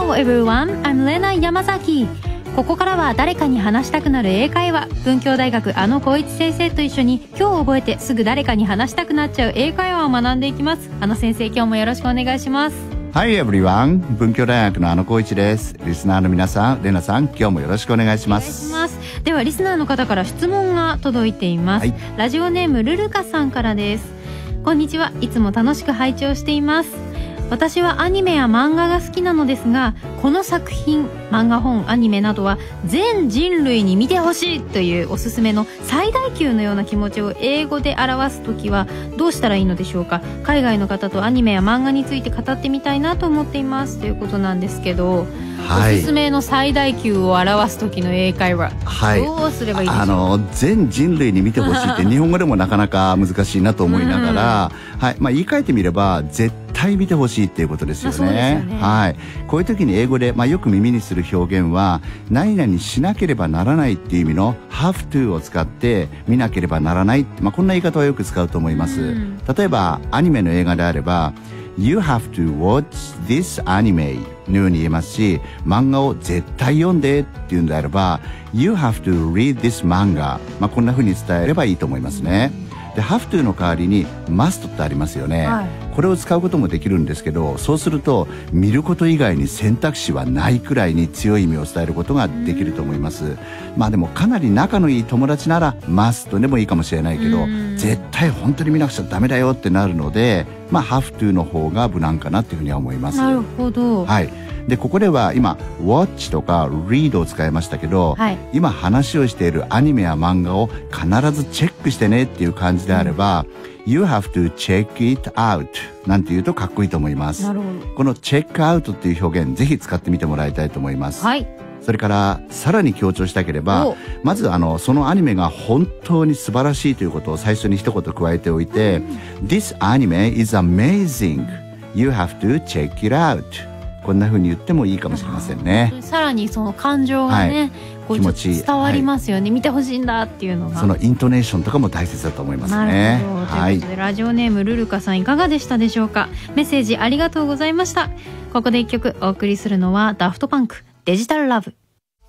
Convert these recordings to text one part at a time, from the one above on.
Hello everyone, I'm Lena Yamazaki。ここからは誰かに話したくなる英会話。文教大学小一先生と一緒に今日覚えてすぐ誰かに話したくなっちゃう英会話を学んでいきます。先生、今日もよろしくお願いします。 Hi everyone、文教大学の小一です。リスナーの皆さん、レナさん、今日もよろしくお願いします。 ではリスナーの方から質問が届いています。ラジオネームルルカさんからです。こんにちは。いつも楽しく拝聴しています。私はアニメや漫画が好きなのですが、この作品、漫画、本、アニメなどは全人類に見てほしいというおすすめの最大級のような気持ちを英語で表すときはどうしたらいいのでしょうか。海外の方とアニメや漫画について語ってみたいなと思っていますということなんですけど、おすすめの最大級を表す時の英会話、どうすればいいでしょうか。 全人類に見てほしいって日本語でもなかなか難しいなと思いながら、言い換えてみれば絶対見てほしいっていうことですよね。こういう時に英語で、よく耳にする表現は何々しなければならないっていう意味の have to を使って見なければならない、こんな言い方はよく使うと思います。例えばアニメの映画であればYou have to watch this anime のように言えますし、漫画を絶対読んでっていうんであれば You have to read this manga、こんな風に伝えればいいと思いますね。で、have to の代わりに must ってありますよね。これを使うこともできるんですけど、そうすると見ること以外に選択肢はないくらいに強い意味を伝えることができると思います。でもかなり仲のいい友達なら must でもいいかもしれないけど、絶対本当に見なくちゃダメだよってなるので、have to の方が無難かなっていうふうには思います。 なるほど。 で、ここでは今 watch とか read を使いましたけど、今話をしているアニメや漫画を必ずチェックしてねっていう感じであれば、You have to check it out なんて言うとかっこいいと思います。 なるほど。 この check out っていう表現ぜひ使ってみてもらいたいと思います。それからさらに強調したければ、まずそのアニメが本当に素晴らしいということを最初に一言加えておいて、This anime is amazing. You have to check it out. こんな風に言ってもいいかもしれませんね。 さらにその感情がね、気持ち伝わりますよね。見てほしいんだっていうのが。 そのイントネーションとかも大切だと思いますね。 なるほど。ということで、ラジオネームルルカさんいかがでしたでしょうか。メッセージありがとうございました。ここで一曲お送りするのはダフトパンクデジタルラブ。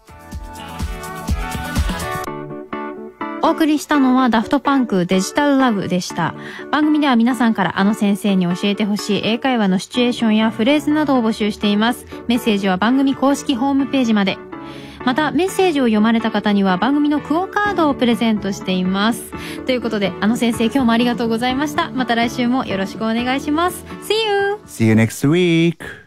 お送りしたのはダフトパンクデジタルラブでした。番組では皆さんから先生に教えてほしい英会話のシチュエーションやフレーズなどを募集しています。メッセージは番組公式ホームページまで。またメッセージを読まれた方には番組のクオカードをプレゼントしています。ということで先生、今日もありがとうございました。また来週もよろしくお願いします。See you! See you next week!